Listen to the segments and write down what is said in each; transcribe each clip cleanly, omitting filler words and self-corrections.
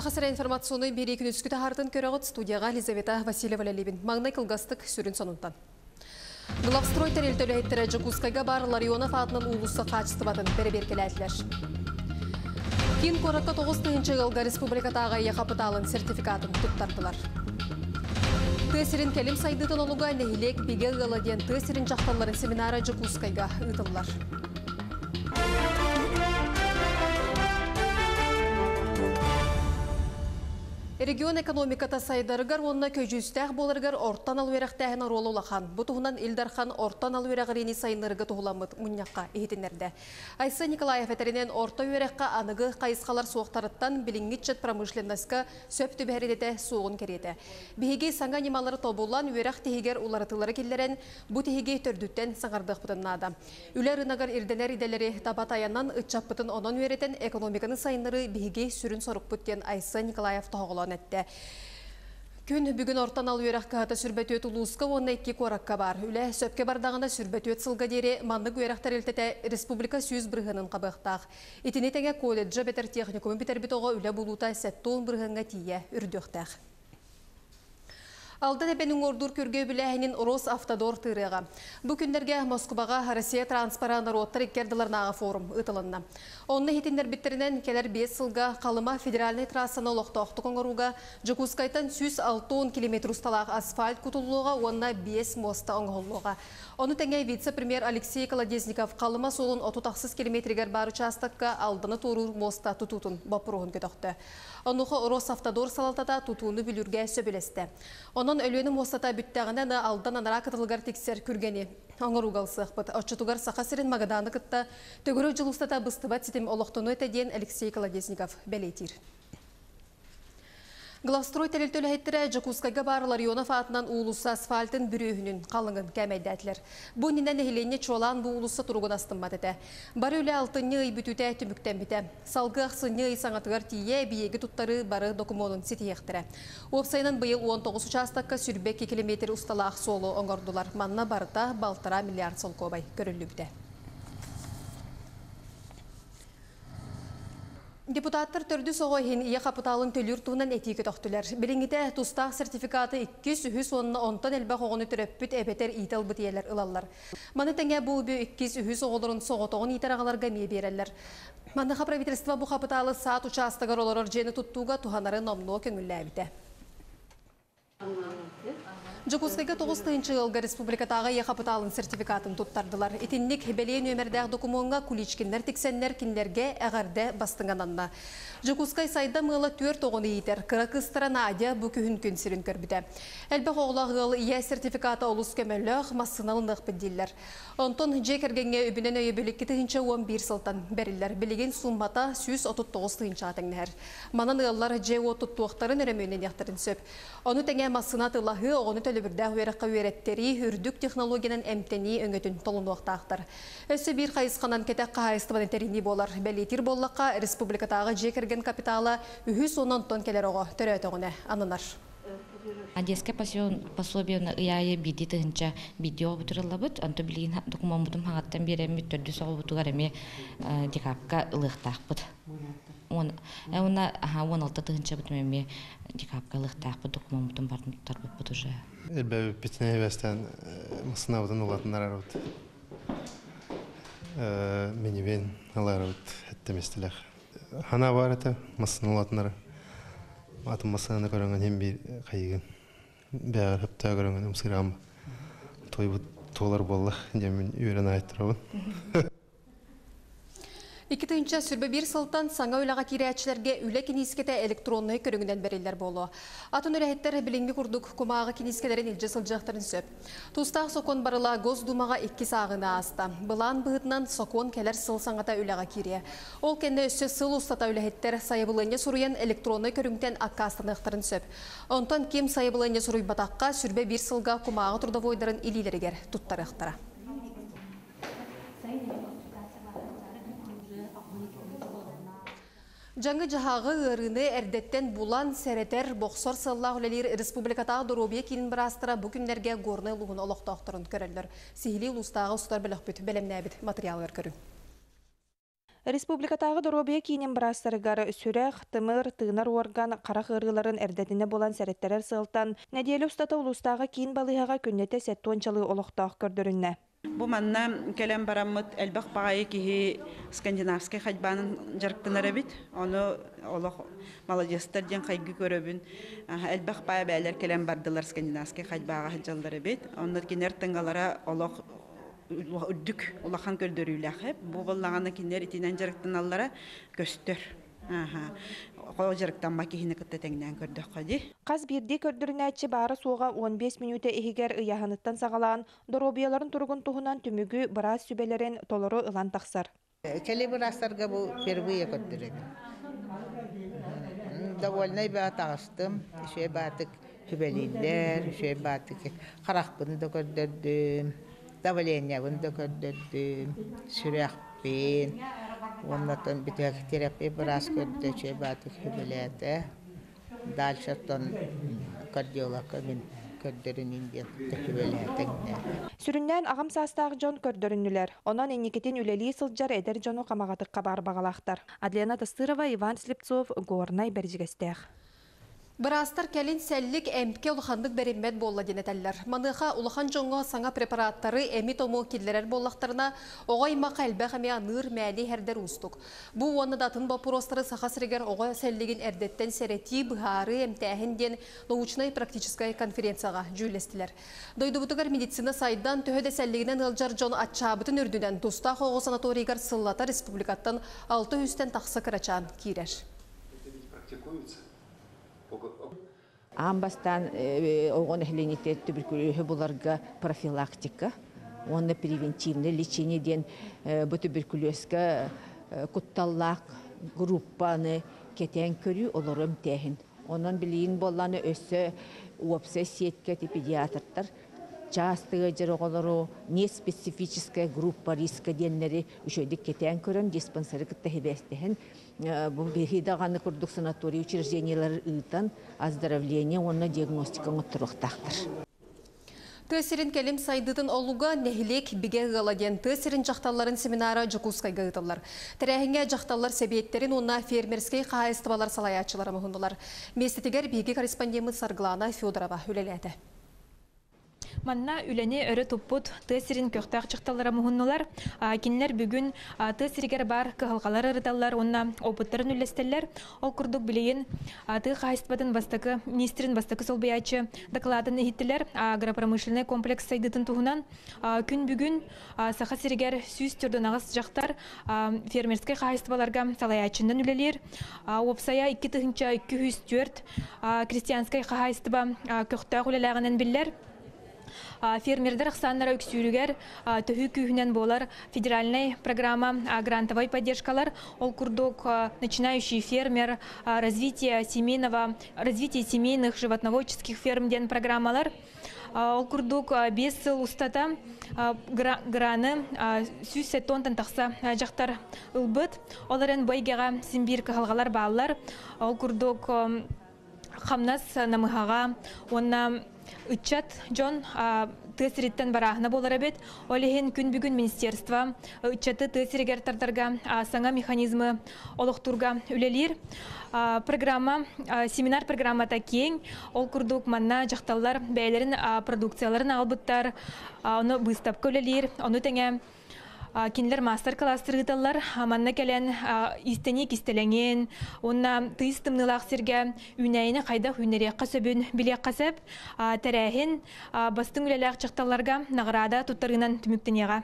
Сақасыра информационный бері күнүскіті артын көріғыт студияға Елизавета Васильева-Лелебин. Маңнай кылғастық сүрін сонунтан. Главстрой тәрелтөлі әйттірі Жукускайға бар Ларионов атының улысы қачысты батын бері-беркеләділер. Кин қораққа 9-ғы ғылға республикатаға еқапыталын сертификатын тұттардылар. Тесірін келім сайдытын олуға нәхилек беге ғаладен тесірін жақталарын семинары Жукускайға ұтылылар. Регион экономиката сайдарыгар онна көжүстәг боларыгар орттан алуерақтәғін ролы олақан. Бұтығынан Илдархан орттан алуерағырені сайынырығы тұғыламыд мұньяққа ехетінерді. Айса Николаев әтерінен орта уераққа анығы қайысқалар соқтарыттан білінгітчет промышленностқа сөп түбәредеті соғын кереді. Бігеге саңа немалары тобулан уерақ тегегер уларытылары келдерен бұ тегеге төрдіттен саңардық бұтыннады. Үлер ынағар ирденер иделері табатаяннан ұтчап бұтын онын уеретен экономиканы сайыныры бігеге сүрін сорық бұттен Айса Николаев тоғылан. Күн бүгін ортан ал үйерақ қағата сүрбәтөт ұлысқа онна 2 қораққа бар. Үлі сөпке бардағында сүрбәтөт сылға дере маңнық үйерақтар елтеті республика сүйіз бірғының қабықтақ. Итінетеңе колледжа бетер техникумы бітер бітоға үлі бұлута сәттуын бірғынға тие үрдіқтақ. Алдан әбенің ордур көрге біләхінен Росавтодор тырыға. Бұ күндерге Москваға Россия транспарандар оттар еккерділернаға форум ұтылынна. Онны хетіндер біттерінен келер 5 сылға қалыма федеральный трассаны олықты оңыруға Жукускайтан 160 км ұсталақ асфальт күтілуға онна 5 моста оңғылуға. Оны тәңгей вице-премьер Алексей Колодезников қалыма солын 30 километригер бар участыққа алдыны тұрур моста тұтутын бапыруғын көтіқті. Онуға Росавтодор салатата тұтуыны білірге сөбелесті. Онын өлені мостата бүттәғінен алдан анара кытылығар тексер күргені. Оңыруғал сықпыт. Отчытуғар сақасырын мағаданы күтті. Төгірі жылыстата бұстыбат сетім олықтыны өтеден Алексей Колодезников бәлейтір. Главстрой тәрелтөлі әйттірі Жукускайға бар Ларионов атынан улысы асфальтын бүрөйінің қалыңын кәмәйдәтілер. Бұл нинен әхіленне чолан бұл улысы тұрғын астынмат әті. Бары өлі алтыны үй бүтуті түміктен біті. Салғы ақсыны үй саңатығар тие бейегі тұттары бары документын сетияқтірі. Опсайынан бұйыл 19 участаққа сүрбек 2 км ұсталақ солы оңырдылар. Манна барыта балтыра миллиард сол көбай көрілі біті. Депутаттар төрді соғойын ие қапыталын төлір туынан әтейкі тоқтылар. Біліңіде тұстақ сертификаты 200-10 әлбәқ оғыны түрөппіт әбетер итал бұтиелер ылалар. Маны тәңе бұл бі 200 оғылырын соғытоғын итарағаларға мие берелер. Манныға правительства бұл қапыталы саат участығар оларыр жені тұттуға туғанары номнуы көңілі әбіті. Жукускайға 9-ғы ғылға республикатаға еқапыталын сертификатын тұттардылар. Етіннік хебелей нөмірдәғ документға куличкіндер тексенлер кинлерге әғарды бастыңананна. Жукускай сайда мыңла 4 оғыны етер. Қырақыстырана адя бүкіхін күн сірін көрбіді. Әлбәқ оғылағыл ие сертификаты олыс көмеліғ массыналындық бідділер. Онтон жекергенге өбінен өйі бөліккі 11 сылтан бәрілер. Білеген суммата 139 атыңнәр. Манан ұғылар жеу тұттуақтарын өрімөнен яқтарын сөп. Оны тәңе массынатылағы оғыны төлібірді өйраққа өйреттері үрдік технологияның әмтені өңетін толын уақтақтар. Өсі бір қайысқанан кетек қайыстыман әтеріне болар. Бәлетір боллаққа республикатағы жекерген капиталы 110 тонн келер оғы түрәтіғіне анынар. Одесское пособие ұяйы биді тұғынша видео бұтырылы бұд. Анты білген документ бұтым хағаттан беремі түрді соғы бұтығар әме декапқа ұлықтақ бұд. Оны 16 тұғынша бұтым әме декапқа ұлықтақ бұд документ бұтым бардың тарбып бұд ұжы. Әлбәбі бітіне әвәстен мұсына бұдың ұлатынар арауд. Меневен алар арауд әттеместіліқ. Хана бар әті мұсына ұлатынары. Атым масаны көріңген hem bir қайығын. Бәғір хөпті көріңген ұмсырам. Той бұд толар болық. Жемін үйрен айттырауын. 2-нче сүрбе бір сылтан саңа өліға кирәтшілерге үлі кенискеті электронны көріңінен берелер болу. Атын өләйттер білінгі күрдік күмағы кенискелерін елжі сылжақтарын сөп. Тустақ сокон барыла Госдумаға 2 сағына аста. Бұлан бұғытынан сокон келер сыл саңата өліға кире. Ол кенде өсі сыл ұстата өләйттер сайыбылыне сұруян электронны көріңтен аққастынықтарын сөп. Онтан кем сайыбылыне сұруй батаққа сүрбе бір сылға күмағы тұрдавойдарын илилерігер тұттарықтара. Жаңы жағағы ұрыны әрдеттен бұлан сәретер боқсор сыллағы өлелер республикатағы дұробия кейін бірастыра бүкіндерге горны ұлығын олықтақтырын көрелер. Сихили ұлыстағы ұстар білік бүт бәлемнәбіт материалғар көрін. Республикатағы доробия кейінен бірастарығар сүрәқ, тымыр, тыынар орган, қарақ ырғыларын әрдетіне болан сәреттерер сылтан, нәделі ұстата ұлыстағы кейін балығаға күннеті сәттуанчалы олықтақ көрдірінне. Бу манна келем бараммыт элбах багай ки скандинавский ходьбанын жарыктынары бит. Оны олох молодецтер ден кайгы көрөбүн. Элбах бая бәйлер келем бардылар скандинавский ходьбага хаҗаллары бит. Оннан кинер тыңгалара олох үдүк улахан көрдөрүләхеп. Бу боллаганы кинер итинен жарыктыналлара көстөр. Қожырықтан макихіне күтті тәңнен көрдіқ қоди. Қаз бірде көрдірінәтші бары суға 15 минуты ехігер ұяғыныттан сағалаған доробияларын тұрғын тұғынан түмігі біраз сүбелерін толыры ұлан тақсар. Келі бірастарға бұл первые көрдіреді. Довольный бәт ағыстым, үше бәтік хүбелілер, үше бәтік қарақпын да көрдірдім, давлениябын да көрдірдім, сүрәқпен. Оннан битек терапия біраз көрді, үше бәтік хүбеледі. Дальше тон кардиологқа мен көрдірін индетті хүбеледі. Сүріннен ағам састағы жон көрдірінілер. Онан енекетін үлелі сылджар әдер жону қамағатыққа бар бағалақтар. Адлена Тастырова, Иван Слепцов, Горнай Бәржігістеғ. Бірастар кәлін сәллік әмтке ұлықандық бәрімбәт болла денетәлілер. Маныға ұлықан жоңға саңа препараттары әмі тому келдерер боллақтарына оғай мақа әлбәқ әме аныр мәлі әрдер ұстық. Бұл оны датын бапуростары сақасырегер оғай сәллігін әрдеттен сәрети бұхары әмтәхінден научной практическай конференцияға жүйлестілер. Дойды бұтығар медицина сайдан төхеде сәллігінен ұлжар жон атчабытын үрдінен Достақ оғы санаторийгар сыллата республикаттан 600-тен тақсы кырачан кейрер. Амбастан оғын әхленетет туберкулезі бұларға профилактика, оны превентивный лечениеден бұл туберкулезға құтталлақ группаны кетен көрі оларым тәхін. Onun bilin bollanı össe uopse сетке педиатртар частыгы жырыголору не специфическая группа риска деннери үшөйдік кетен көрөн диспансері кітті хебестехен бұл бейхидағаны күрдік санаторий учреждениялар ыйтан оздоровление онна диагностика мұттырықтақтыр. Төсерин келим сайдытын олуга нехилек биге галаден төсерин жақталларын семинара жукускай гытылар. Тәрәһиңе жақталлар себеттерин онна фермерский кайыстыбалар салаячылары мухундулар. Местетигер биге корреспондент Сарглана Федорова үлеләді. Манна үләне өрі туппут төсерин көқтақ чықталары мұхыннылар. Кинлер бүгін төсерігер бар кығылғалар ырыталар, онна опыттарын үлестелер. Ол күрдік білейін ты қайыстыбатын бастықы, министрин бастықы сол бейачы докладын ехеттілер. Агропромышленный комплекс сайдытын туғынан. Күн бүгін сақа серігер сүйіз түрді нағыз жақтар фермерский қайыстыбаларға салаячындан үлелер. Опсая 204 крестьянскай қайыстыба көқтақ үлеләғанын білер. Фермердер ықсанлары өксүрігер төхі күйінен болар федеральный программа грантовой поддержкалар. Ол күрдік начинающий фермер, развитие семейных животноводческих фермден программалар. Ол күрдік 5 сыл ұстата граны сүйсе тонтан тақса жақтар ұлбыт. Оларын бойгеға симбир кығалғалар бағалар. Ол күрдік қамнас намығаға онна Үтчат Джон тесриттен барахна болар бит. Олехин күн бүгін министерство үтчаты тесригер тартарга саңа механизмы олықтурга үлелер. Программа, семинар программата кең. Ол күрдік манна жақталар бәйлерін продукцияларын албыттар. Оны выставка үлелер. Оны тәңе кинлер мастер-класс тыргыталар, манна келен истеник истеленген, онна тыйстымнылақ серге үнәйіні қайда үнерекқа сөбін білек қасып, тәрәхін бастың үлеләқ чықталарға нағырада тұттарынан түміктенеға.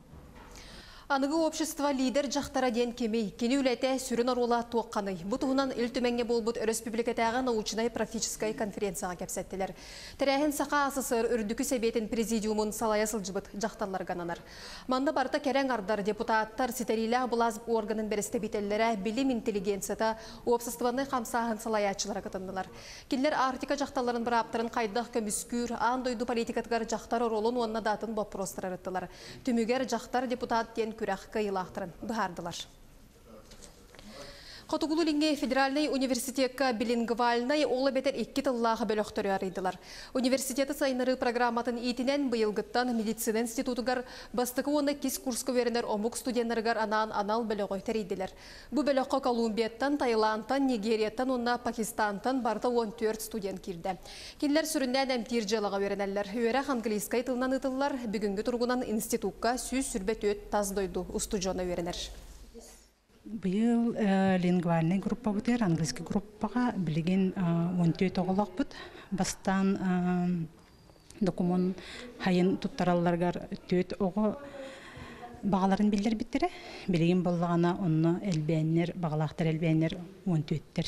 Анығы общество лидер жақтара ден кемей, кені үләті сүрін арула туаққаны. Бұтығынан үлтіменге болбұт республикатағы научной практическай конференцияға кәпсәттілер. Тәрәхін сақа асысыр үрдікі себетін президиумын салая сылжыбыт жақталар ғананар. Манда барта кәрәң ардар депутаттар сетерилі бұлаз органын бересте бетелері білім интеллигенцията обществоны қамсағын салаячылары қытындылар. Келер Артика жақталарын бір аптырын қайдақ көміскүр, андойду политикатығар жақтар ролын онна датын бопростыр арыттылар. Түмігер жақтар депутат ден күрәқ кайылақтырын бұхардылар. Хотугулу-Линге федеральный университетка билингвальный олы бетер 2 тыллағы бөліқтөрі арыдылар. Университеті сайныры программатын итинен бұйылгыттан медицина институтугар бастықы оны кис курсқа веренер омук студенттарыгар анан анал бөліғой тәрейділер. Бұ бөліққа Колумбияттан, Таиландтан, Нигерияттан, онна Пакистантан барда 14 студент кирді. Кинлер сүрінден әмтир жалаға веренелер. Үйерек английскай тылынан ытылар, бүгінгі тұрғынан институтка сүйіз сүрбет өт таздойду устуджона веренер. Быйыл лингвальный группа бутер, английский группаға билеген 14 оғылақ бұд. Бастан документ хайын туттараларғар 4 оғы бағаларын білдер біттері. Билеген болғана онны әлбәнер, бағалақтар әлбәнер 14-тер.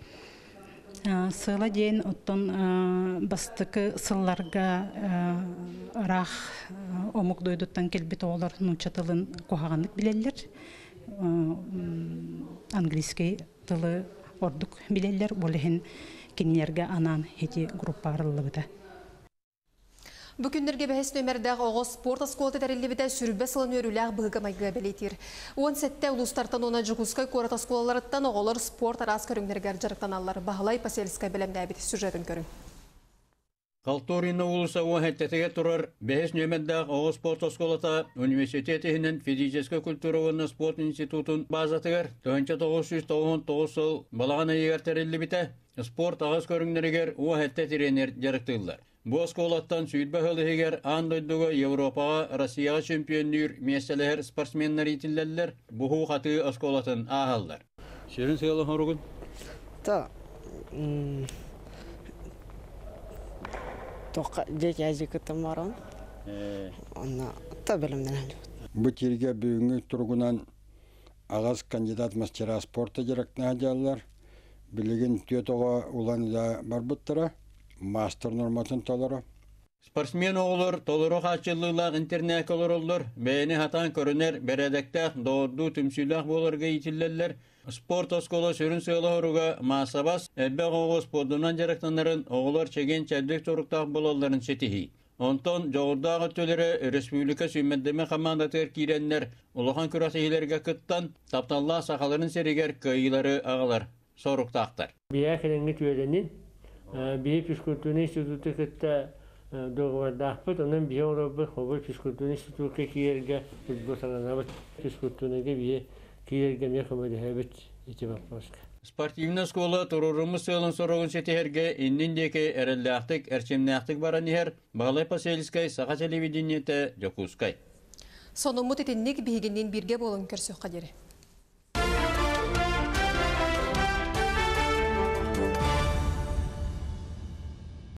Сыла дейін оттон бастықы сылларға арақ омық дойдуттан келбет оғылар нұнчатылын қоғағандық білелер. Английский тылы ордук билелер, болehen киннерге анан хети группарылы быта. Бүкіндерге бәхес нөмірдәғ оғыз спорт асколты тәрелі сүрбе сылын өріләғ бұғы майға бәлейтір. Он сәтті ұлыстартан она жүгізкай корат асколаларыттан оғылар спорт арас көріңдергер жарықтан алар. Бағылай паселіскай білімді әбет сюжетін көрін. Қалторина улуса уахеттетеге тұрар бәхес нөмірдәғ оғыз спорт асколата университетінің физическа культурованы спорт институтын базатығар 1999 сыл балағана егер тәрелі біті спорт ағыз көріңдергер уахетте тренер жарықтығылар. Бу асколаттан сүйдбі хылығығар андойдығы Европаға, Россияға чемпионныр меселер спортсменнер итілдерлер бұху қаты асколатын ағалдар. Шерін сығылы ғырғын? Тоққа жеке әжекеттім барам. Онна та білімден әлі. Бұ терге бүгінгі тұрғынан ағаз кандидат мастера спорта жарақтың әдялар. Білеген төтоға уланы да бар бұттыра. Мастер норматын толыры. Спортсмен оғылыр, толыры қачылылақ интернет олар олар. Бәйіні хатан көрінер, бәрәдәктәқ, доғырду түмсілақ болырға етілелер. Спорт оскола сөрін сығылы ғыруға маасабас, әлбәқ оғы спортынан жарақтанарын оғылар чеген чәлдік торықтақ болаларын сетихи. Онтон жоғырдағы төлері республика сүймәддеме қамандатыр кейренлер, ұлыған күрасығыларға күттан, тапталла сақаларын серегер көйілері ағалар, сорықтақтар. Бие физкультурный институты кытта договардақпыт, онан бие орабы хобыр физкультурный институтқа киерге футболсананабыт физкультурныйға бие киерге мекомады хэбіт ете бақпасқа. Спортивна школа тұрурымыз сылын сорығын сетихерге инниндеке әрілдіақтық, әрчемнәқтік баран ехер, бағалай паселіскай, сақа телевидениеті жокускай. Сонымыт етіннік бейгеннен бірге болын көрсөк қадері.